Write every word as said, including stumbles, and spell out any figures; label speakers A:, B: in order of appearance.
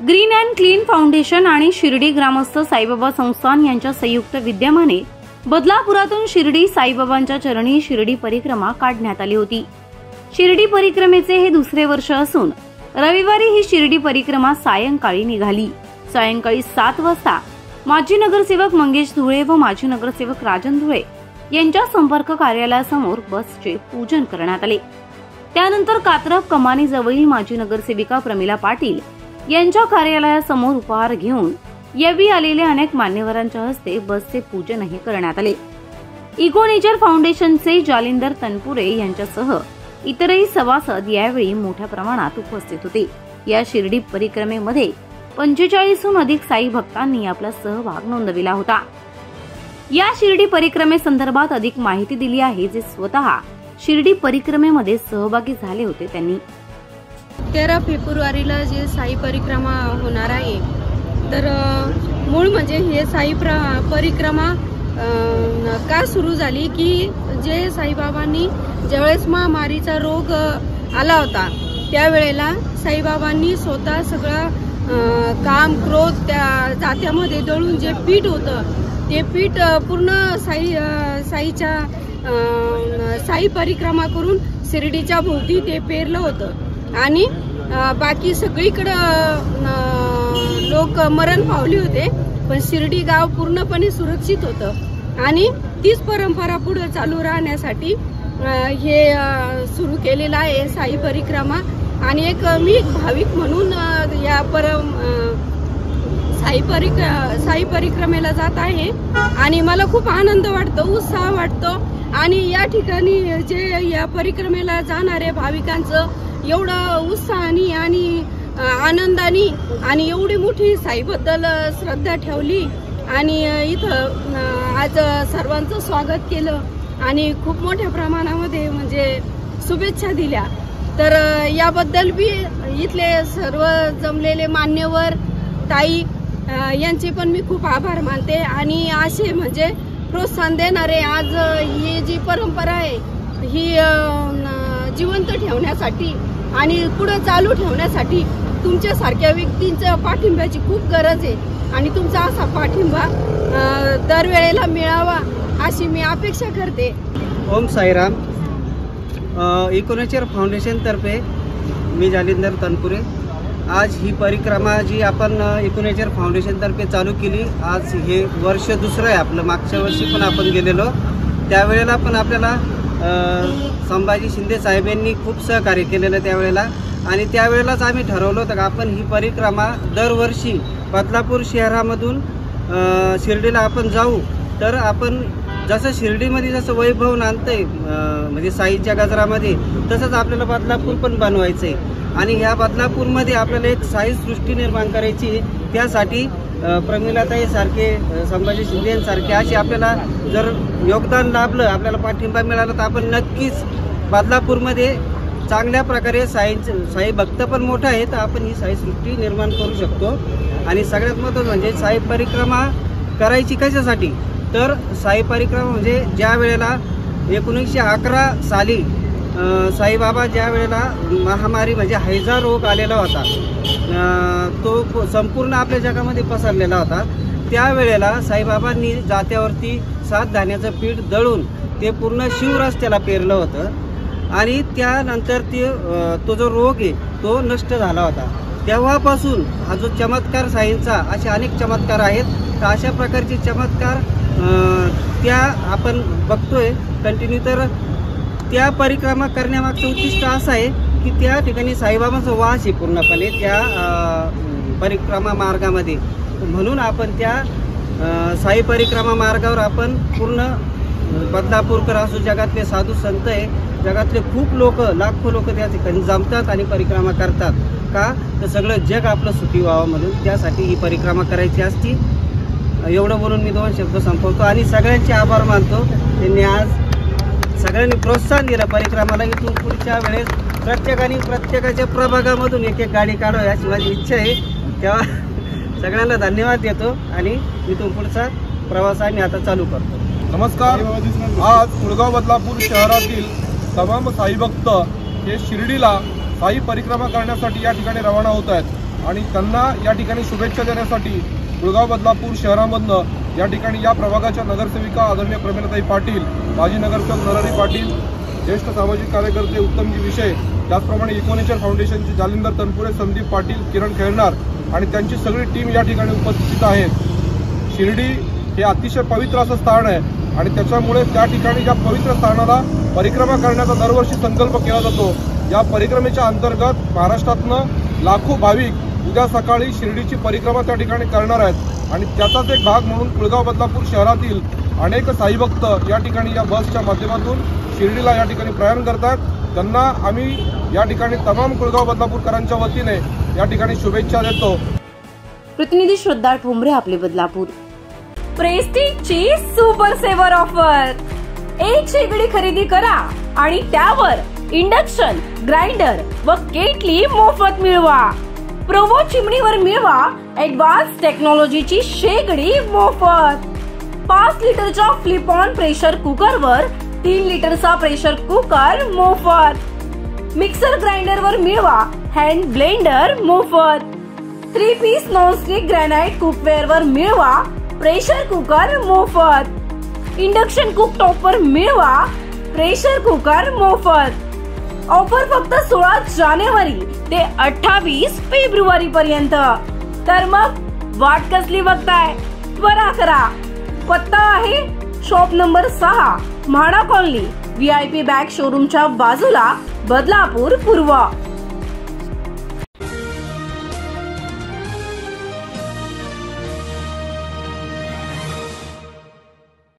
A: Green and clean foundation आणि शिर्डी ग्रामस्थ साईबाबा संस्थान यांच्या संयुक्त विद्यमाने बदलापुरातून शिर्डी साईबाबांच्या चरणी शिर्डी परिक्रमा काढण्यात आली होती। शिर्डी परिक्रमेचे हे दुसरे वर्ष असून रविवारी ही शिर्डी परिक्रमा सायंकाळी निघाली। सायंकाळी सात वाजता माजी नगरसेवक मंगेश धुळे व माजी नगरसेवक राजन धुळे यांच्या संपर्क कार्यालयासमोर बसचे पूजन करण्यात आले। त्यानंतर कात्रप कमानी जवळील माजी नगरसेविका प्रमिला पाटील यांच्या कार्यालयासमोर उपहार घेऊन यावेळी आलेल्या अनेक मान्यवरांच्या हस्ते बसचे पूजनही करण्यात आले। इको नेचर फाउंडेशनचे जालिंदर तनपुरे यांच्यासह इतरही सभासद यावेळी मोठ्या प्रमाणात उपस्थित होते। या शिर्डी परिक्रमेमध्ये पंचेचाळीसहून अधिक साई भक्तांनी आपला सहभाग नोंदविला होता। या शिर्डी परिक्रमेसंदर्भात अधिक माहिती दिली आहे, जे स्वतः शिर्डी परिक्रमेमध्ये सहभागी झाले होते त्यांनी।
B: तेरा फेब्रुवारीला जे साई परिक्रमा होणार आहे, तर मूळ म्हणजे हे साई परिक्रमा का सुरू झाली की जे साईबाबांनी ज्यावेळेस महामारीचा रोग आला होता त्यावेळेला साईबाबांनी स्वतः सगळं काम क्रोध त्या जात्यामध्ये दळून जे पीठ होतं ते पीठ पूर्ण साई साईच्या साई परिक्रमा करून शिर्डीच्या भोवती ते पेरलं होतं आणि बाकी सगळीकडं लोक मरण पावले होते, पण शिर्डी गाव पूर्णपणे सुरक्षित होतं आणि तीच परंपरा पुढे चालू राहण्यासाठी हे सुरू केलेलं आहे साई परिक्रमा। आणि एक मी भाविक म्हणून या परम साई परिक साई परिक्रमेला जात आहे आणि मला खूप आनंद वाटतो, उत्साह वाटतो आणि या ठिकाणी जे या परिक्रमेला जाणारे भाविकांचं एवढं उत्साहाने आणि आनंदाने आणि एवढी मोठी साईबद्दल श्रद्धा ठेवली आणि इथं आज सर्वांचं स्वागत केलं आणि खूप मोठ्या प्रमाणामध्ये म्हणजे शुभेच्छा दिल्या। तर याबद्दल बी इथले सर्व जमलेले मान्यवर ताई यांचे पण मी खूप आभार मानते आणि असे म्हणजे प्रोत्साहन देणारे आज ही जी परंपरा आहे ही जिवंत ठेवण्यासाठी आणि पुढे चालू ठेवण्यासाठी तुमच्यासारख्या व्यक्तींच्या पाठिंब्याची खूप गरज आहे आणि तुमचा असा पाठिंबा दरवेळेला मिळावा अशी मी अपेक्षा करते।
C: Om Sairam. Eco nature foundation तर्फे मी जालिंदर तनपुरे। आज ही परिक्रमा जी आपण इको नेचर फाउंडेशन तर्फे चालू केली, आज हे वर्ष दुसरं आहे आपलं। मागच्या वर्षी पण आपण गेलेलो, त्यावेळेला पण आपल्याला संभाजी शिंदे साहेबांनी खूप सहकार्य केलेलं त्यावेळेला आणि त्यावेळेलाच आम्ही ठरवलं होतं का आपण ही परिक्रमा दरवर्षी बदलापूर शहरामधून शिर्डीला आपण जाऊ। तर आपण जसं शिर्डीमध्ये जसं वैभव नांदतंय म्हणजे साईच्या गजरामध्ये, तसंच आपल्याला बदलापूर पण बनवायचं आहे आणि ह्या बदलापूरमध्ये आपल्याला एक साई सृष्टी निर्माण करायची। त्यासाठी प्रमिलाताई सारखे, संभाजी शिंदे सारखे असे आपल्याला जर योगदान लाभलं, आपल्याला पाठिंबा मिळाला, तर आपण नक्कीच बदलापूरमध्ये चांगल्या प्रकारे साई साई भक्त पण मोठा आहे, तर आपण ही साई सृष्टी निर्माण करू शकतो। आणि सगळ्यात महत्त्वाचं म्हणजे साई परिक्रमा करायची कशासाठी, तर साई परिक्रमा म्हणजे ज्या वेळेला एकोणीसशे अकरा साली साईबाबा ज्या वेळेला महामारी म्हणजे हैजा रोग आलेला होता, तो संपूर्ण आपल्या जगामध्ये पसरलेला होता, त्यावेळेला साईबाबांनी जात्यावरती सात धान्याचं पीठ दळून ते पूर्ण शिवरस्त्याला पेरलं होतं आणि त्यानंतर ते तो जो रोग आहे तो नष्ट झाला होता। तेव्हापासून हा जो चमत्कार साईंचा, असे अनेक चमत्कार आहेत, तर अशा प्रकारचे चमत्कार त्या आपण बघतोय कंटिन्यू। तर त्या परिक्रमा करण्यामागचं उद्दिष्ट असं आहे की त्या ठिकाणी साईबाबांचा वास आहे पूर्णपणे त्या परिक्रमा मार्गामध्ये, म्हणून आपण त्या साई परिक्रमा मार्गावर आपण पूर्ण बदलापूरकर असो, जगातले साधू संत आहे, जगातले खूप लोक, लाखो लोक त्या ठिकाणी जमतात आणि परिक्रमा करतात। का तर सगळं जग आपलं सुखी व्हावं म्हणून, त्यासाठी ही परिक्रमा करायची असती। एवढं बोलून मी दोन शब्द संपवतो आणि सगळ्यांचे आभार मानतो, त्यांनी आज सगळ्यांनी प्रोत्साहन दिलं परिक्रमाला। इथून पुढच्या वेळेस प्रत्येकाने प्रत्येकाच्या प्रभागामधून एक एक गाडी काढावी अशी माझी इच्छा आहे। तेव्हा सगळ्यांना धन्यवाद देतो आणि इथून पुढचा प्रवास आम्ही आता चालू करतो।
D: नमस्कार। आज कुळगाव बदलापूर शहरातील तमाम साई भक्त हे शिर्डीला साई परिक्रमा करण्यासाठी या ठिकाणी रवाना होत आहेत। आणि त्यांना या ठिकाणी शुभेच्छा देण्यासाठी कुळगाव बदलापूर शहरामधनं या ठिकाणी या प्रभागाच्या नगरसेविका आदरणीय प्रमिलाताई पाटील, माजी नगरसेवक नरहरी पाटील, ज्येष्ठ सामाजिक कार्यकर्ते उत्तमजी विषय, त्याचप्रमाणे इकोनेचर फाउंडेशनचे जालिंदर तनपुरे, संदीप पाटील, किरण खेळणार आणि त्यांची सगळी टीम या ठिकाणी उपस्थित आहेत। शिर्डी हे अतिशय पवित्र असं स्थान आहे आणि त्याच्यामुळे त्या ठिकाणी या पवित्र स्थानाला परिक्रमा करण्याचा दरवर्षी संकल्प केला जातो। या परिक्रमेच्या अंतर्गत महाराष्ट्रातनं लाखो भाविक उद्या सकाळी शिर्डीची परिक्रमा त्या ठिकाणी करणार आहेत आणि त्याचाच एक भाग म्हणून कुळगाव बदलापूर शहरातील अनेक साईभक्त या ठिकाणी या बसच्या माध्यमातून शिर्डीला या ठिकाणी प्रयाण करतात। त्यांना आम्ही या ठिकाणी तमाम कुळगाव बदलापूरकरांच्या वतीने या ठिकाणी शुभेच्छा देतो।
A: प्रतिनिधी श्रद्धा ठोंबरे, आपले बदलापूर। प्रेस्टीजची सुपर सेवर ऑफर, एक शेगडी खरेदी करा आणि त्यावर इंडक्शन, ग्राइंडर व केटली मोफत मिळवा। प्रोवो चिमणीवर मिळवा ऍडव्हान्स टेक्नॉलॉजीची शेगडी मोफत। पाच लिटरच्या फ्लिप ऑन प्रेशर कुकरवर तीन लिटरचा प्रेशर कुकर मोफत। मिक्सर ग्राइंडर वर मिळवा हँड ब्लेंडर मोफत। Three piece nonstick granite cookware वर मिळवा प्रेशर कुकर मोफत। इंडक्शन कुकटॉप वर मिळवा प्रेशर कुकर मोफत। ऑफर फक्त सोळा जानेवारी ते अठ्ठावीस फेब्रुवारी पर्यंत। तर मग वाट कसली बघताय, त्वरा करा। पत्ता आहे शॉप नंबर सहा, MHADA colony, V I P bag शोरूमच्या बाजूला, बदलापूर पूर्व।